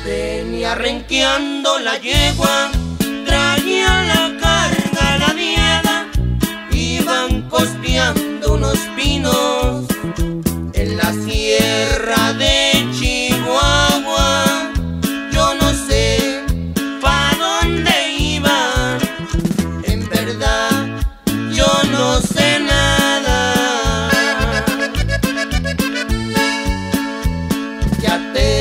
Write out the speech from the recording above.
Venía renqueando la yegua, traía la carga ladeada, iban costeando unos pinos en la sierra de Chihuahua. Yo no sé pa' dónde iban, en verdad yo no sé nada. Ya te